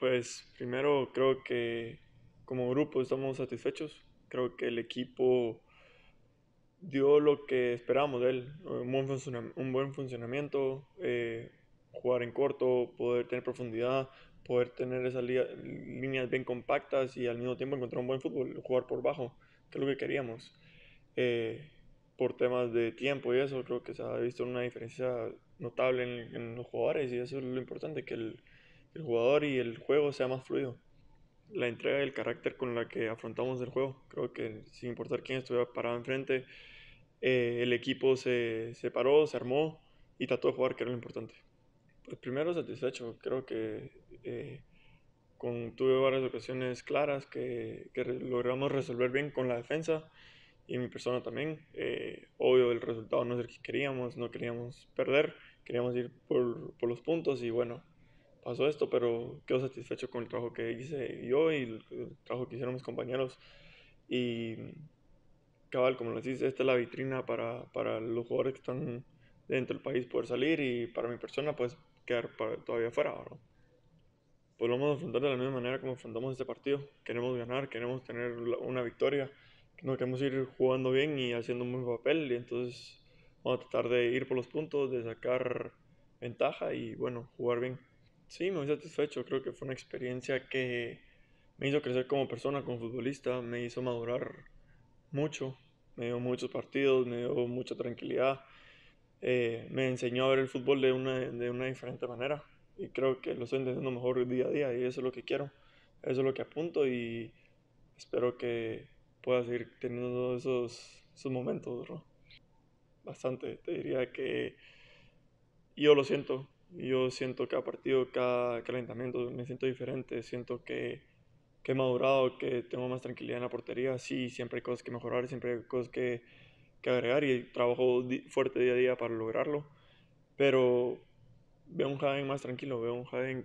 Pues primero creo que como grupo estamos satisfechos. Creo que el equipo dio lo que esperábamos de él, un buen funcionamiento, jugar en corto, poder tener profundidad, poder tener esas líneas bien compactas y al mismo tiempo encontrar un buen fútbol, jugar por bajo, que es lo que queríamos. Eh, por temas de tiempo y eso, creo que se ha visto una diferencia notable en los jugadores y eso es lo importante, que el jugador y el juego sea más fluido. La entrega y el carácter con la que afrontamos el juego. Creo que sin importar quién estuviera parado enfrente, el equipo se paró, se armó y trató de jugar, que era lo importante. Pues primero satisfecho, creo que tuve varias ocasiones claras que logramos resolver bien con la defensa y mi persona también. Obvio el resultado no es el que queríamos, no queríamos perder, queríamos ir por los puntos y bueno, pasó esto, pero quedo satisfecho con el trabajo que hice yo y el trabajo que hicieron mis compañeros. Y cabal, como les dice, esta es la vitrina para los jugadores que están dentro del país poder salir y para mi persona pues quedar todavía fuera, ¿verdad? Pues lo vamos a afrontar de la misma manera como afrontamos este partido. Queremos ganar, queremos tener una victoria, no queremos ir jugando bien y haciendo un buen papel y entonces vamos a tratar de ir por los puntos, de sacar ventaja y bueno, jugar bien. Sí, me voy satisfecho, creo que fue una experiencia que me hizo crecer como persona, como futbolista, me hizo madurar mucho, me dio muchos partidos, me dio mucha tranquilidad, me enseñó a ver el fútbol de una diferente manera y creo que lo estoy entendiendo mejor día a día y eso es lo que quiero, eso es lo que apunto y espero que pueda seguir teniendo esos momentos, ¿no? Bastante, te diría que yo lo siento, yo siento cada partido, cada calentamiento, me siento diferente, siento que he madurado, que tengo más tranquilidad en la portería, sí, siempre hay cosas que mejorar, siempre hay cosas que agregar y trabajo fuerte día a día para lograrlo, pero veo un Jaden más tranquilo, veo un Jaden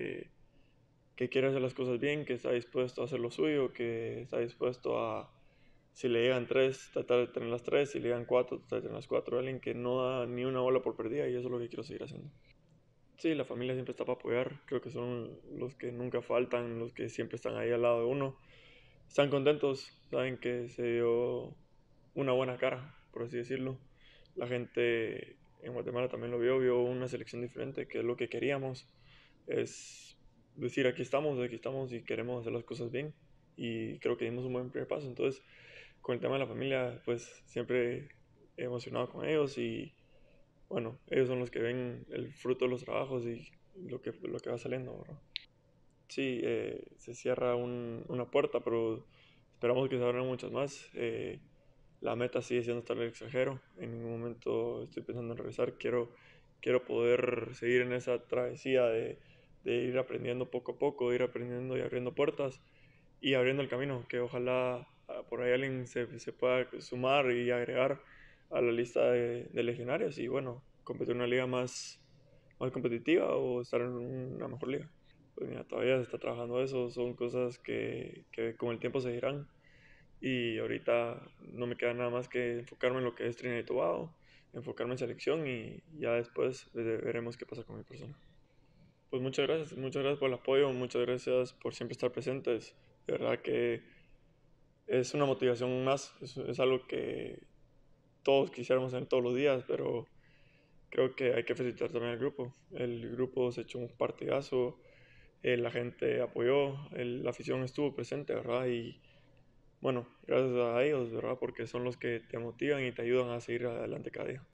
que quiere hacer las cosas bien, que está dispuesto a hacer lo suyo, que está dispuesto a, si le llegan tres, tratar de tener las tres, si le llegan cuatro, tratar de tener las cuatro, alguien que no da ni una bola por perdida y eso es lo que quiero seguir haciendo. Sí, la familia siempre está para apoyar, creo que son los que nunca faltan, los que siempre están ahí al lado de uno. Están contentos, saben que se dio una buena cara, por así decirlo. La gente en Guatemala también lo vio una selección diferente, que es lo que queríamos. Es decir, aquí estamos y queremos hacer las cosas bien. Y creo que dimos un buen primer paso. Entonces, con el tema de la familia, pues siempre he emocionado con ellos y bueno, ellos son los que ven el fruto de los trabajos y lo que va saliendo, ¿verdad? Sí, se cierra una puerta, pero esperamos que se abran muchas más. La meta sigue siendo estar en el extranjero. En ningún momento estoy pensando en regresar. Quiero poder seguir en esa travesía de ir aprendiendo poco a poco, ir aprendiendo y abriendo puertas y abriendo el camino. Que ojalá por ahí alguien se pueda sumar y agregar a la lista de legionarios y bueno, competir en una liga más competitiva o estar en una mejor liga. Pues mira, todavía se está trabajando eso, son cosas que con el tiempo se dirán y ahorita no me queda nada más que enfocarme en lo que es Trinidad y Tobago, enfocarme en selección y ya después veremos qué pasa con mi persona. Pues muchas gracias por el apoyo, muchas gracias por siempre estar presentes, de verdad que es una motivación más, es algo que todos quisiéramos hacer todos los días, pero creo que hay que felicitar también al grupo. El grupo se echó un partidazo, la gente apoyó, la afición estuvo presente, ¿verdad? Y bueno, gracias a ellos, ¿verdad? Porque son los que te motivan y te ayudan a seguir adelante cada día.